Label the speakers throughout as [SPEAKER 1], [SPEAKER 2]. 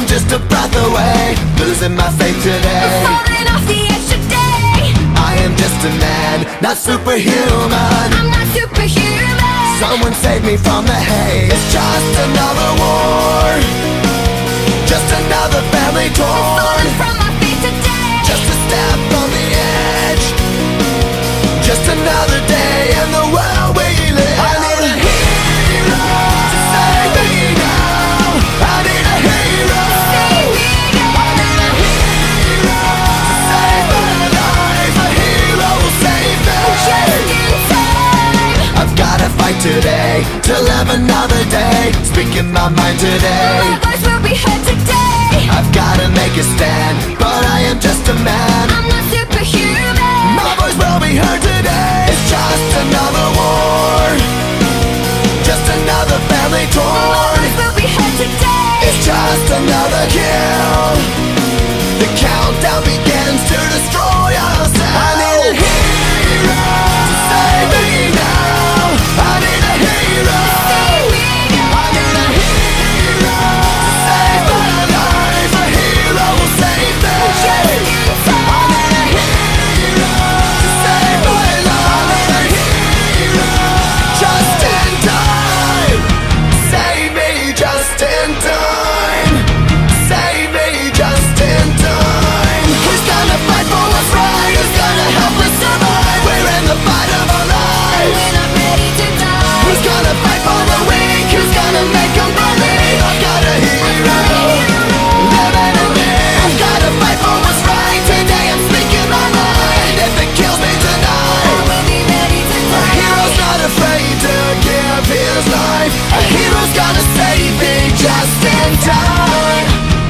[SPEAKER 1] just a breath away, losing my faith today.
[SPEAKER 2] Falling off the edge today.
[SPEAKER 1] I am just a man, not superhuman.
[SPEAKER 2] I'm not superhuman.
[SPEAKER 1] Someone save me from the haze. It's just another war, just another family torn.
[SPEAKER 2] Falling from my feet today.
[SPEAKER 1] Just a step on the edge, just another day in the world we live. I need a hero to save me now. I need a hero.
[SPEAKER 2] Save me now.
[SPEAKER 1] I need a hero to save my life. A hero will save me.
[SPEAKER 2] Just in time.
[SPEAKER 1] I've gotta fight today to live another day, speaking my mind today.
[SPEAKER 2] My voice will be heard today.
[SPEAKER 1] I've gotta make a stand, but I am just a man.
[SPEAKER 2] I'm not superhuman.
[SPEAKER 1] My voice will be heard today. It's just another war, just another family
[SPEAKER 2] My
[SPEAKER 1] torn.
[SPEAKER 2] voice will be heard today.
[SPEAKER 1] It's just another kill. The countdown begins to destroy ourselves. I need a hero to save me now. I need a hero.
[SPEAKER 2] Save me now.
[SPEAKER 1] I need a hero to save my life. A hero will save me.
[SPEAKER 2] Just in time.
[SPEAKER 1] I need a hero to save my life. I need a hero just in time. Save me just in time. Save me just in time. Who's gonna fight for what's right? Who's gonna help us survive? We're in the fight of our lives.
[SPEAKER 2] We're not ready to die.
[SPEAKER 1] Who's gonna fight for the weak? Who's gonna make them believe? I've got a hero living in me. I've gotta fight for what's right. Today I'm speaking my mind. If it kills me tonight,
[SPEAKER 2] I will be ready to
[SPEAKER 1] a
[SPEAKER 2] die.
[SPEAKER 1] hero's not afraid to give his life. A hero's gonna save me just in time.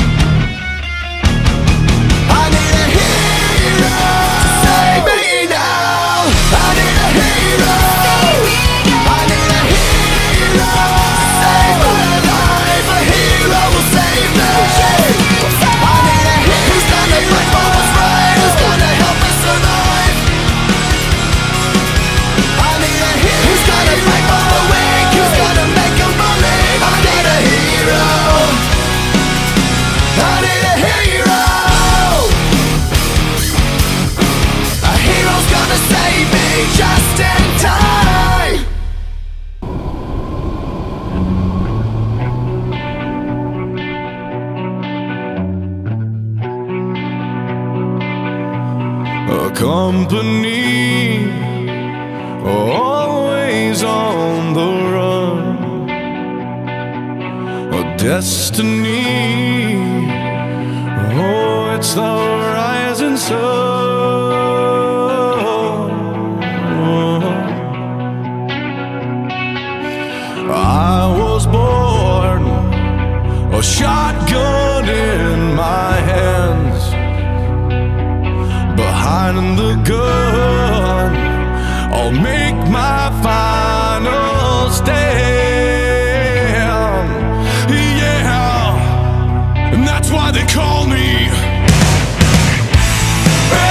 [SPEAKER 1] I need a hero to save me now. I need a hero.
[SPEAKER 2] Save me now.
[SPEAKER 1] I need a hero to save my life. A hero will save me. I need a hero. Who's gonna fight for what's right? Who's gonna help us survive? I need a hero. Who's gonna fight for the weak? Who's gonna make them believe? I need a hero. I need a hero. A hero's gonna save me just in time. A company always on the run, a destiny, oh, it's the rising sun. I was born, a shotgun in my hands, behind the gun, I'll make my final stand. Yeah, and that's why they call me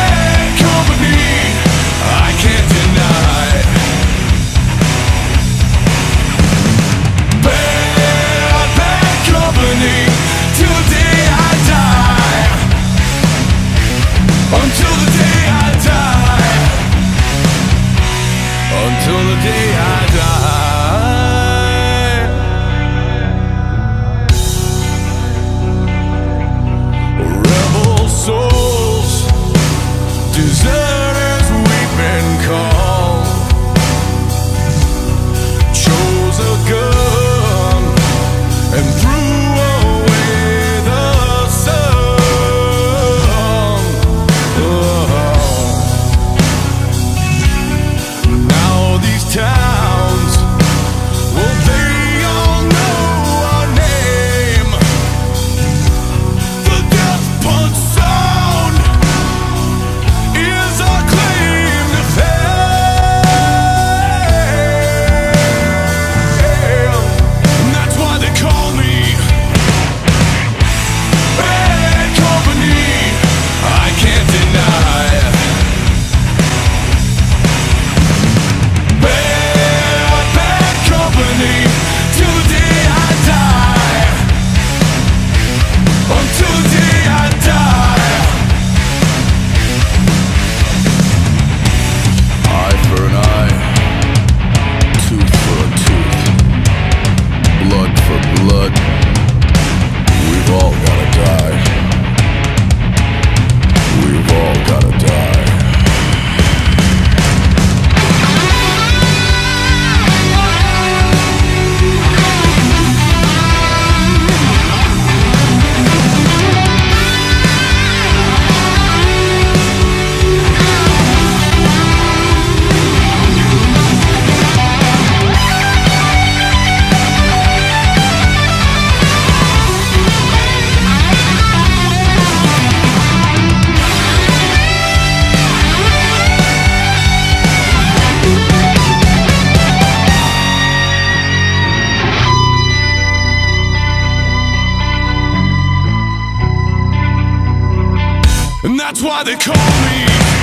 [SPEAKER 1] why they call me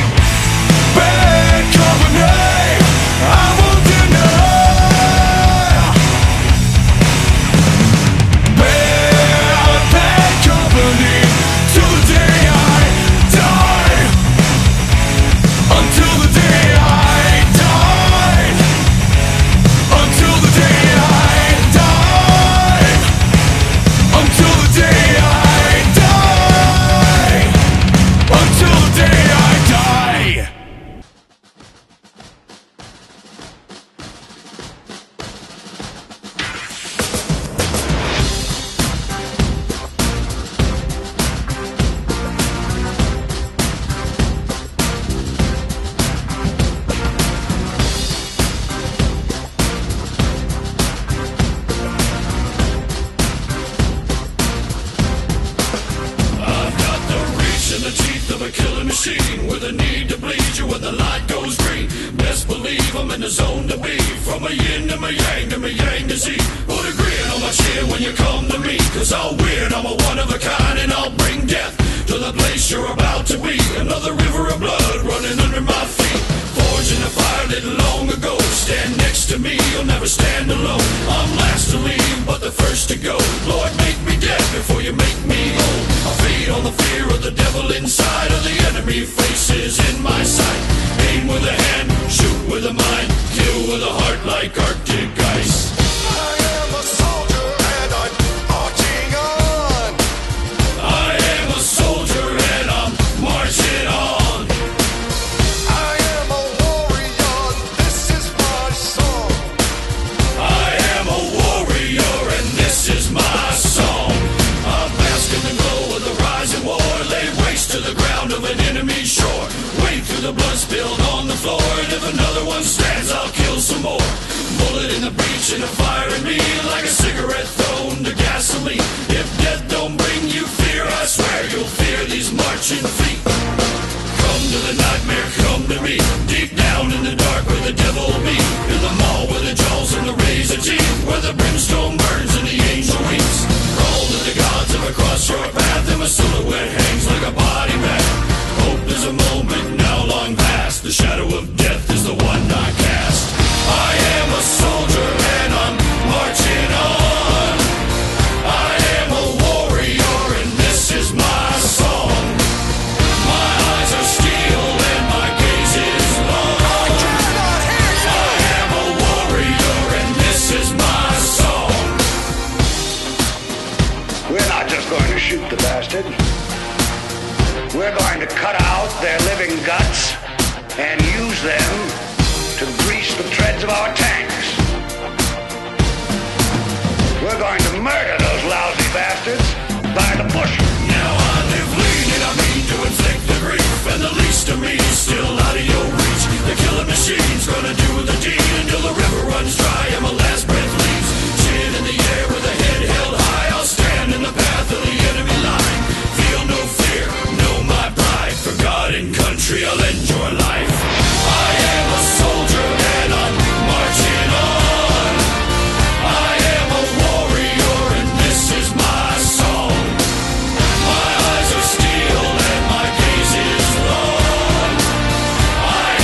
[SPEAKER 1] bad company. I won't deny. Bad company till the day I die. Until the day I die. Until the day I die. Until the day I die. Until the day I die. I've got the reach and the teeth of a killing machine, with a need to bleed you when the light goes green. Best believe I'm in the zone to be, from a yin to my yang to my yang to Z. Put a grin on my chin when you come to me, cause I'll win, I'm a one of a kind, and I'll bring death to the place you're about to be. Another river of blood running under my feet, forged in a fire lit long ago. Stand next to me, you'll never stand alone. I'm last to leave, but the first to go. Lord, make me dead before you make me whole. I feed on the fear of the devil inside of the enemy faces in my sight. Aim with a hand, shoot with a mind, kill with a heart like Arctic ice. I am a soldier and I'm marching on. I am a soldier and I'm marching on. I am a warrior, this is my song. I am a warrior and this is my song. I bask in the glow of the rising war, lay waste to the ground of an enemy shore. Wade through the blood spilled on the floor, and if another one stands, I'll kill some more. Bullet in the breach and a fire in me, like a cigarette thrown to gasoline. If death don't bring you fear, I swear you'll fear these marching feet. Come to the nightmare, come to me, deep down in the dark where the devil be. In the mall where the jaws and the razor teeth, where the brimstone burns and the angel weeps. Roll to the gods of across your path, and my silhouette hangs like a body bag. Hope is a moment now long past, the shadow of death is the one I cast. I am a soldier and I'm marching on. I am a warrior and this is my song. My eyes are steel and my gaze is long. I am a warrior and this is my song.
[SPEAKER 3] We're not just going to shoot the bastard. We're going to cut out their living guts and use them to grease the treads of our tanks. We're going to murder those lousy bastards by the bushel.
[SPEAKER 1] Now I live lean and I mean to inflict the grief, and the least of me is still out of your reach. The killing machine's gonna do the deed until the river runs dry and my last breath leaves. Chin in the air with a head held high, I'll stand in the path of the enemy line. Feel no fear, know my pride. For God and country I'll end your life. I am a soldier and I'm marching on. I am a warrior and this is my song. My eyes are steel and my gaze is long. I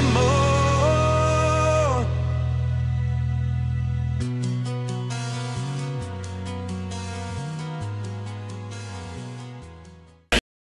[SPEAKER 4] more.